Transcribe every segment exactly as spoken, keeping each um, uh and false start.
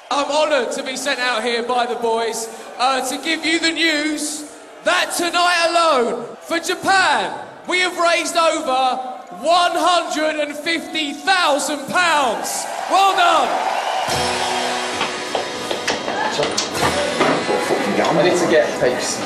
I'm honoured to be sent out here by the boys uh, to give you the news that tonight alone, for Japan, we have raised over one hundred fifty thousand pounds. Well done. I need to get peace.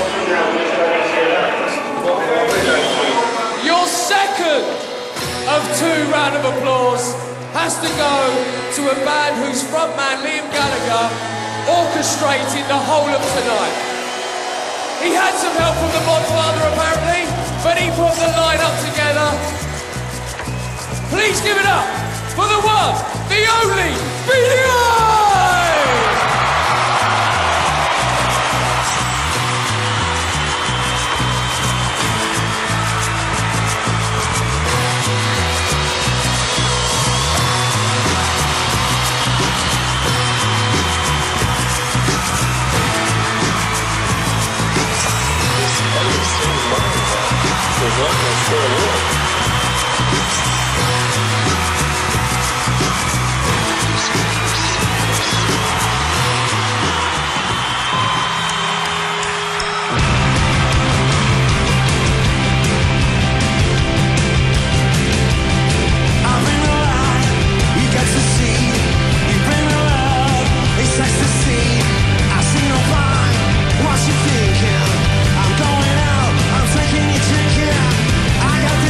Your second of two round of applause has to go to a band whose frontman, Liam Gallagher, orchestrated the whole of tonight. He had some help from the Godfather apparently, but he put the line-up together. Please give it up for the one, the only, Beenie Man! I'm going out, I'm taking you drinking. I got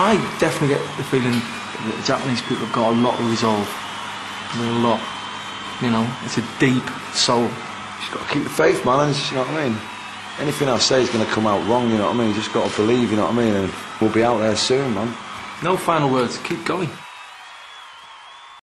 I definitely get the feeling that the Japanese people have got a lot of resolve. A lot. You know, it's a deep soul. Just got to keep the faith, man, and just, you know what I mean? Anything I say is going to come out wrong, you know what I mean? You just got to believe, you know what I mean? And we'll be out there soon, man. No final words. Keep going.